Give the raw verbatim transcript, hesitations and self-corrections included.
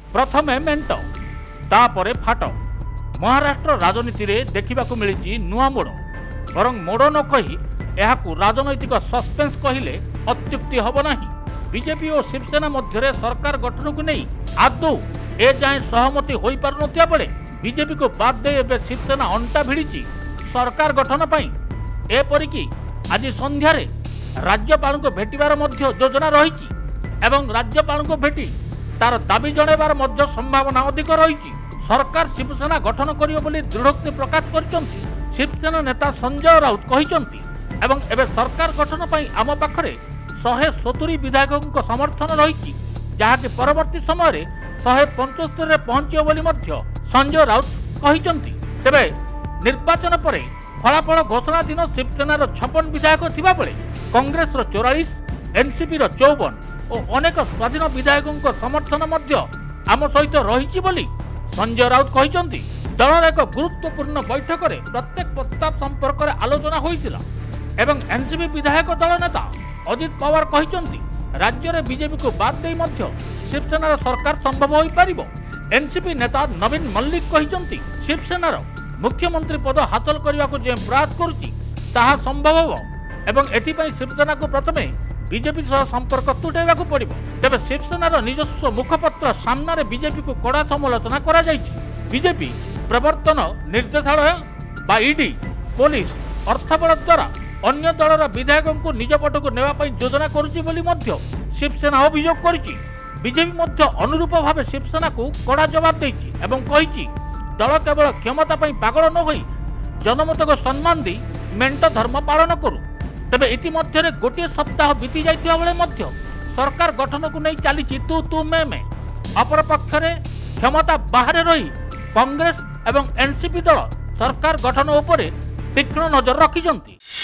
प्रथमे मेंट तापरे फाट महाराष्ट्र राजनीति रे देखिबाकू मिली नुआ मोड़ बर मोड़ न कही यह राजनैतिक सस्पेंस कहले अत्युक्ति हब नहीं। बीजेपी और शिवसेना मध्य सरकार गठन को नहीं आदौ ए जाए सहमति हो पार नथिया बेले बीजेपी को बाद दे एबे शिवसेना अंटा भिड़ी सरकार गठन पाई एपरिकी आज संध्यारे राज्यपाल को भेटिबार मध्य योजना रही एवं राज्यपाल को भेटी तार दाबी जणाइबार मध्य संभावना अधिक रही। सरकार शिवसेना गठन करियो बोली दृढ़ोक्ति प्रकाश करछंती शिवसेना नेता संजय राउत कहिसंती एवं एबे सरकार गठन पाई आम पाखरे शहे सतुरी विधायकों समर्थन रही जहाँकि परवर्ती समय शहे पंचस्तरी में पहुंचो बोली मध्य संजय राउत कहिसंती। तेबे निर्वाचन पर फलाफल घोषणा दिन शिवसेनार छप्पन विधायक थिबा बेले कांग्रेस चौरालीस एनसीपी चौवन और अनेक स्वाधीन विधायकों समर्थन मध्य आम सहित रही बोली संजय राउत कहिसंती। दलर एक गुरुत्वपूर्ण बैठक में प्रत्येक प्रस्ताव संपर्क में आलोचना होइतिला एवं एनसीपी विधायक दल नेता अजित पवार कहिसंती राज्य में बीजेपी को बाद दे मध्य शिवसेनार सरकार संभव हो पारिबो। एनसीपी नेता नवीन मल्लिक कहिसंती शिवसेनार मुख्यमंत्री पद हासिल करने को जो प्रयास करुच्ची ताहा संभव हो एवं एथिपाई शिवसेना को प्रथमे बीजेपी सह संपर्क तुटाइबा को पड़िबो। तेबे शिवसेनार निजस्व मुखपत्र सामने बीजेपी को कड़ा समालोचना करा जायछि। बीजेपी प्रवर्तन निर्देशालय बा ईडी पुलिस अर्थबल द्वारा अन्य दलर विधायकों को निज पटक नेवाई योजना करुच्ची बोली मध्य शिवसेना अभियोग करिछि। बीजेपी मध्य अनुरूप भाव शिवसेना को कड़ा जवाब देछि एवं कहिछि दल केवल क्षमता पाई पागल न होई जनमत को सम्मान दी मेंट धर्म पालन करू। तेबे इतिमध्य गोटे सप्ताह बीती जाइथिबा बेले मध्य सरकार गठन को नहीं चली तू तू मैं मैं अपर पक्षरे क्षमता बाहर रही कांग्रेस एवं एनसीपी दल सरकार गठन उपरे तीक्ष्ण नजर रखिछंती।